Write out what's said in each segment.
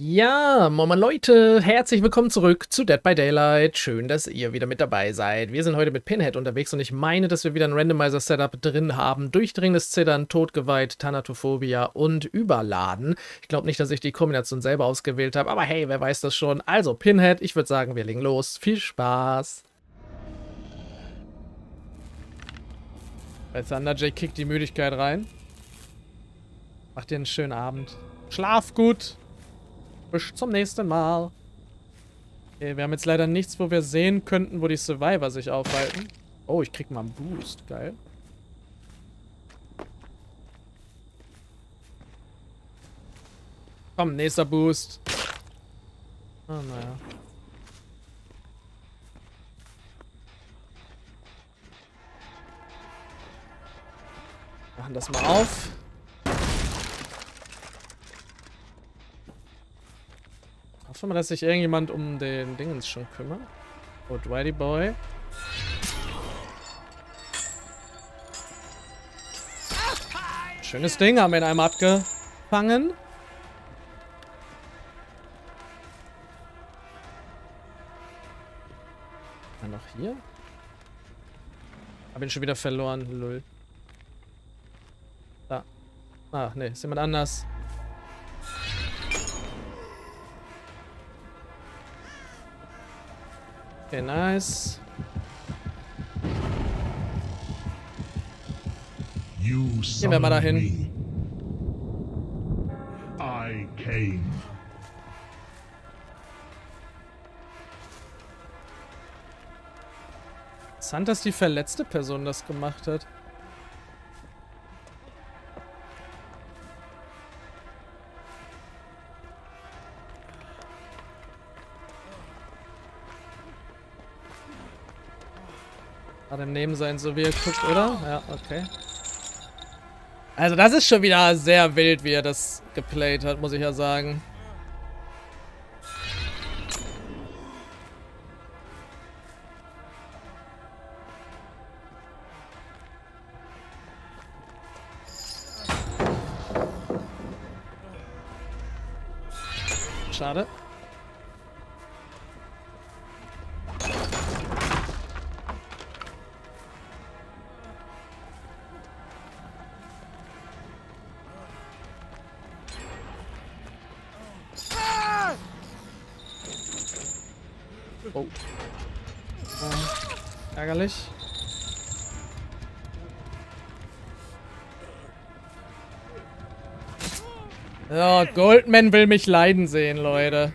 Ja, Moin Leute, herzlich willkommen zurück zu Dead by Daylight. Schön, dass ihr wieder mit dabei seid. Wir sind heute mit Pinhead unterwegs und ich meine, dass wir wieder ein Randomizer-Setup drin haben. Durchdringendes Zittern, Todgeweiht, Thanatophobia und Überladen. Ich glaube nicht, dass ich die Kombination selber ausgewählt habe, aber hey, wer weiß das schon. Also, Pinhead, ich würde sagen, wir legen los. Viel Spaß. Bei Thunderjay kickt die Müdigkeit rein. Macht dir einen schönen Abend. Schlaf gut. Bis zum nächsten Mal. Okay, wir haben jetzt leider nichts, wo wir sehen könnten, wo die Survivor sich aufhalten. Oh, ich krieg mal einen Boost. Geil. Komm, nächster Boost. Oh, naja. Machen das mal auf. Hoffen wir, dass sich irgendjemand um den Dingens schon kümmert. Oh, Dwighty Boy. Schönes Ding, haben wir in einem abgefangen. Dann noch hier. Hab ihn schon wieder verloren, lol. Da. Ah, ne, ist jemand anders. Okay, nice. Gehen wir mal dahin. I came. Interessant, dass die verletzte Person das gemacht hat. Gerade im Nebensein, so wie er guckt, oder? Ja, okay. Also das ist schon wieder sehr wild, wie er das geplayt hat, muss ich ja sagen. Schade. Oh. Ärgerlich. Ja, Goldman will mich leiden sehen, Leute.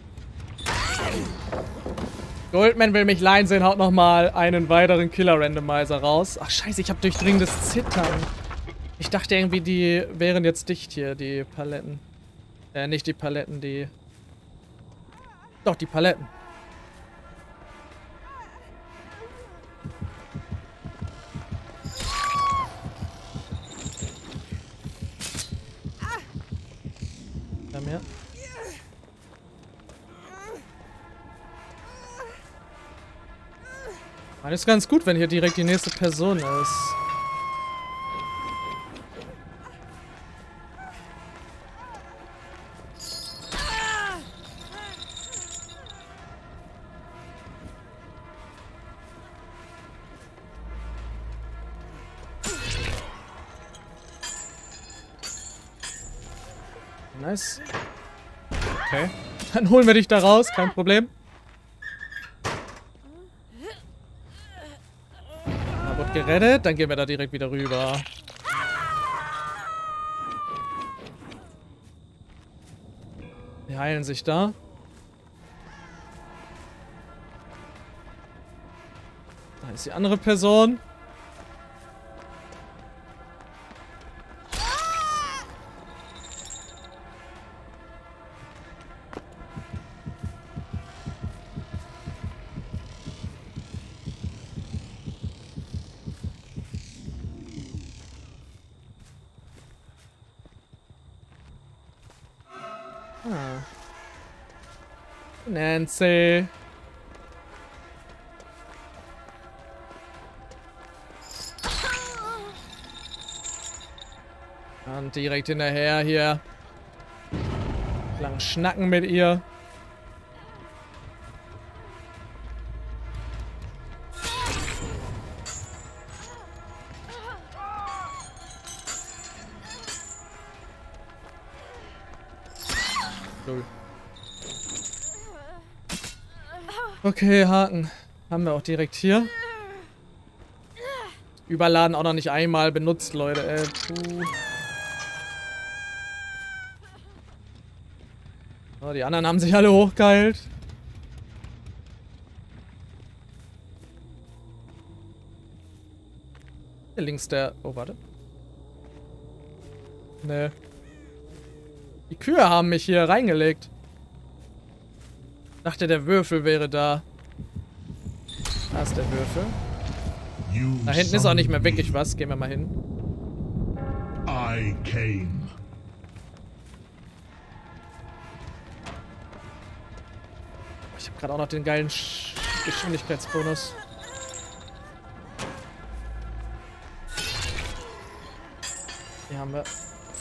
Goldman will mich leiden sehen, haut nochmal einen weiteren Killer-Randomizer raus. Ach scheiße, ich habe durchdringendes Zittern. Ich dachte irgendwie, die wären jetzt dicht hier, die Paletten. Nicht die Paletten, die... Doch, die Paletten. Mehr. Das ist ganz gut, wenn hier direkt die nächste Person ist. Nice. Okay. Dann holen wir dich da raus, kein Problem. Er wird gerettet, dann gehen wir da direkt wieder rüber. Die heilen sich da. Da ist die andere Person. Ah. Nancy. Und direkt hinterher hier. Lang schnacken mit ihr. Okay, Haken. Haben wir auch direkt hier. Überladen auch noch nicht einmal benutzt, Leute. Puh. So, die anderen haben sich alle hochgeheilt. Hier links der... Oh, warte. Nee. Die Kühe haben mich hier reingelegt. Ich dachte, der Würfel wäre da. Da ist der Würfel. Da hinten ist auch nicht mehr wirklich was. Gehen wir mal hin. I came. Ich habe gerade auch noch den geilen Geschwindigkeitsbonus. Hier haben wir.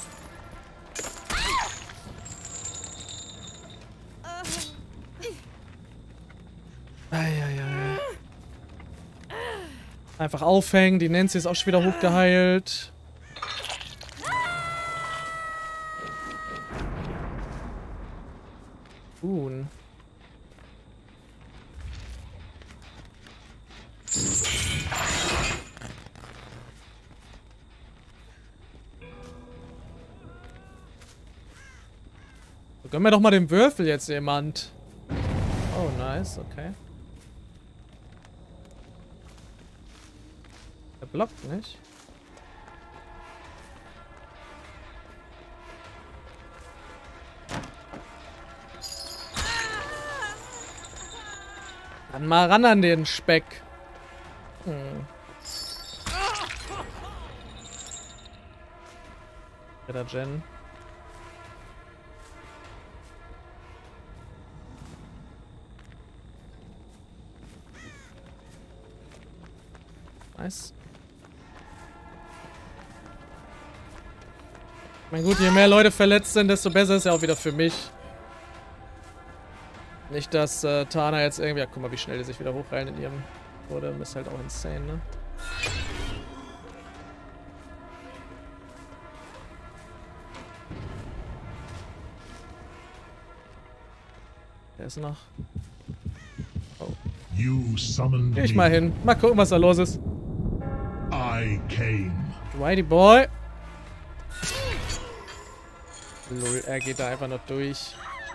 Eieiei. Einfach aufhängen. Die Nancy ist auch schon wieder hochgeheilt. Gönn mir doch mal den Würfel jetzt, jemand. Oh, nice, okay. Er blockt nicht. Dann mal ran an den Speck. Ritter Jen. Nice. Mein gut, je mehr Leute verletzt sind, desto besser ist ja auch wieder für mich. Nicht, dass Tana jetzt irgendwie... Ja, guck mal, wie schnell die sich wieder hochheilen in ihrem Totem. Ist halt auch insane, ne? Der ist noch... Oh. Geh ich mal hin. Mal gucken, was da los ist. I came. Whitey Boy. Lol, er geht da einfach noch durch.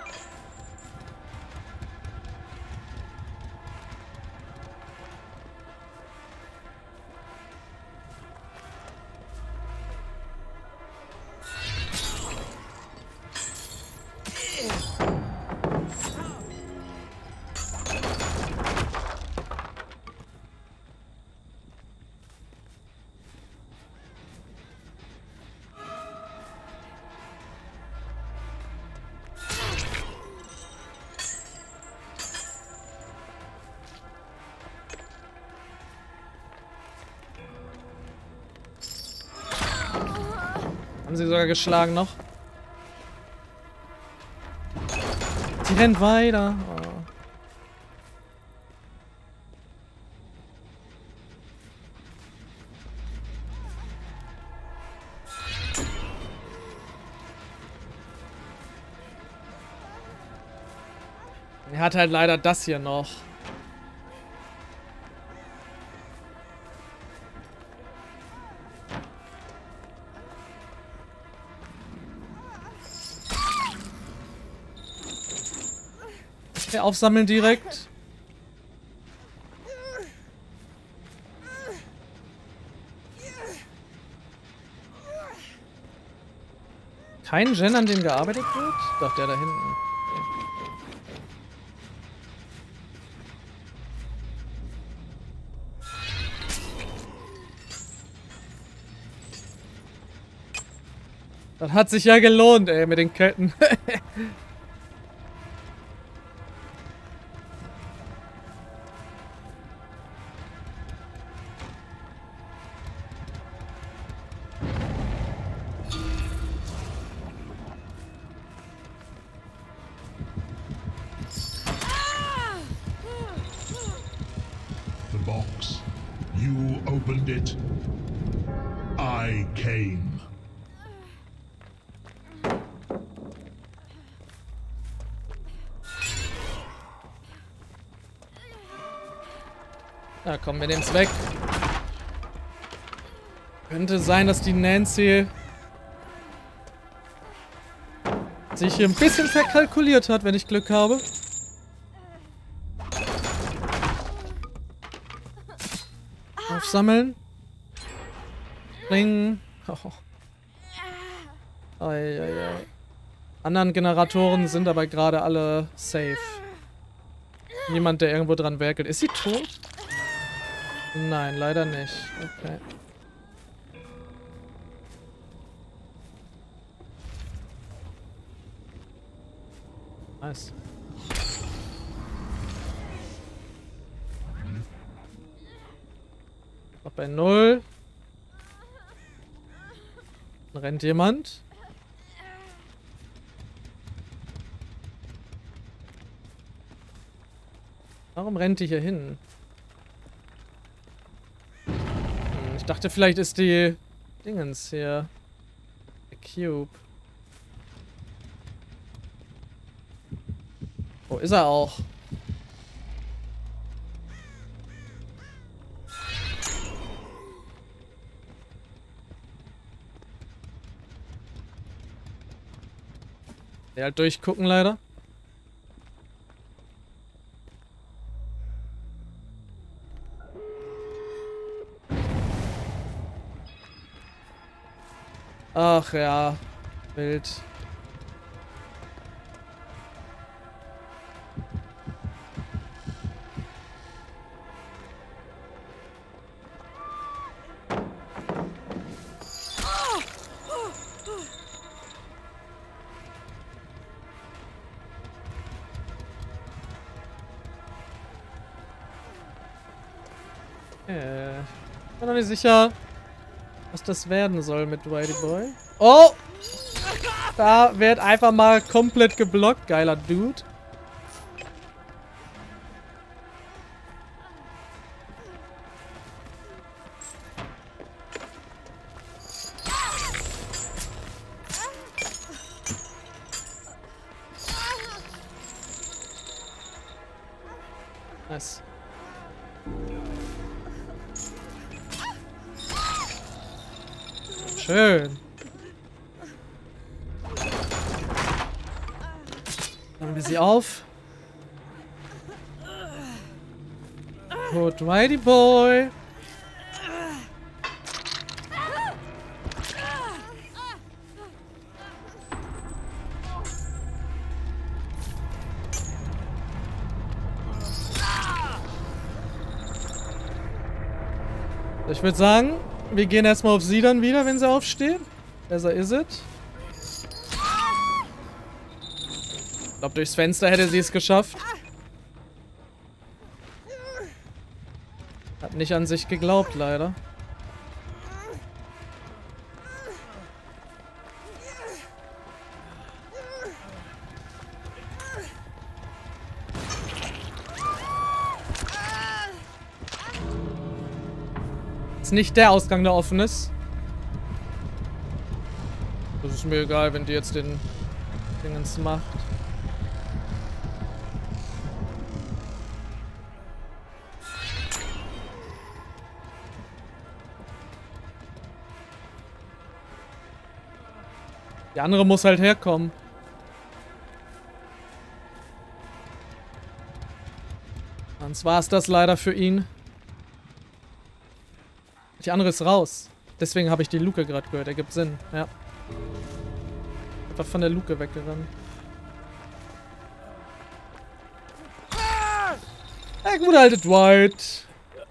Haben sie sogar geschlagen noch. Sie rennt weiter. Oh. Er hat halt leider das hier noch. Okay, aufsammeln direkt. Kein Gen, an dem gearbeitet wird? Doch, der da hinten. Das hat sich ja gelohnt, ey, mit den Ketten. You opened it. I came. Na komm, wir nehmen's weg. Könnte sein, dass die Nancy sich hier ein bisschen verkalkuliert hat, wenn ich Glück habe. Aufsammeln. Springen. Oh. Eieiei. Anderen Generatoren sind aber gerade alle safe. Niemand, der irgendwo dran werkelt. Ist sie tot? Nein, leider nicht. Okay. Nice. Noch bei 0. Dann rennt jemand. Warum rennt die hier hin? Ich dachte, vielleicht ist die Dingens hier. Der Cube. Wo ist er auch? Halt durchgucken leider. Ach ja, wild. Ich bin noch nicht sicher, was das werden soll mit Whitey Boy. Oh! Da wird einfach mal komplett geblockt. Geiler Dude. Nice. Schön. Nehmen wir sie auf. Gut, Whitey Boy. Ich würde sagen, wir gehen erstmal auf sie dann wieder, wenn sie aufsteht. Besser ist es. Ich glaube, durchs Fenster hätte sie es geschafft. Hat nicht an sich geglaubt, leider. Ist nicht der Ausgang, der offen ist. Das ist mir egal, wenn die jetzt den Dingens macht. Die andere muss halt herkommen. Sonst war es das leider für ihn. Die andere ist raus. Deswegen habe ich die Luke gerade gehört. Ergibt Sinn, ja. Einfach von der Luke weggerannt. Der gute alte Dwight.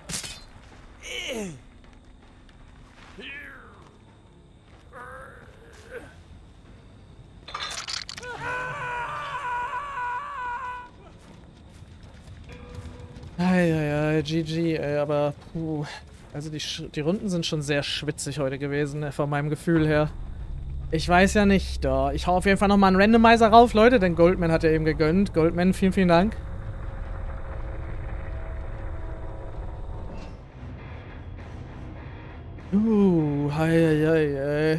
Eieiei, GG, ey, aber puh. Also die Runden sind schon sehr schwitzig heute gewesen, von meinem Gefühl her. Ich weiß ja nicht, da. Ich hau auf jeden Fall nochmal einen Randomizer rauf, Leute, denn Goldman hat ja eben gegönnt. Goldman, vielen, vielen Dank. Hei, hei, hei.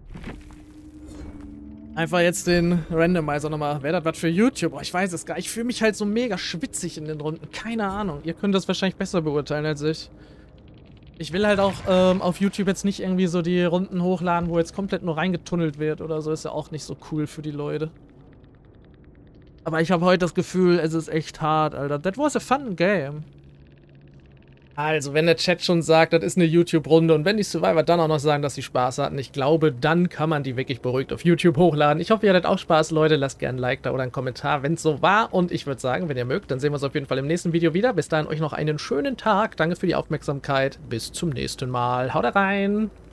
Einfach jetzt den Randomizer nochmal. Wäre das was für YouTube? Oh, ich weiß es gar nicht. Ich fühle mich halt so mega schwitzig in den Runden. Keine Ahnung. Ihr könnt das wahrscheinlich besser beurteilen als ich. Ich will halt auch auf YouTube jetzt nicht irgendwie so die Runden hochladen, wo jetzt komplett nur reingetunnelt wird oder so. Ist ja auch nicht so cool für die Leute. Aber ich habe heute das Gefühl, es ist echt hart, Alter. That was a fun game. Also, wenn der Chat schon sagt, das ist eine YouTube-Runde und wenn die Survivor dann auch noch sagen, dass sie Spaß hatten, ich glaube, dann kann man die wirklich beruhigt auf YouTube hochladen. Ich hoffe, ihr hattet auch Spaß, Leute. Lasst gerne ein Like da oder einen Kommentar, wenn es so war. Und ich würde sagen, wenn ihr mögt, dann sehen wir uns auf jeden Fall im nächsten Video wieder. Bis dahin euch noch einen schönen Tag. Danke für die Aufmerksamkeit. Bis zum nächsten Mal. Haut rein!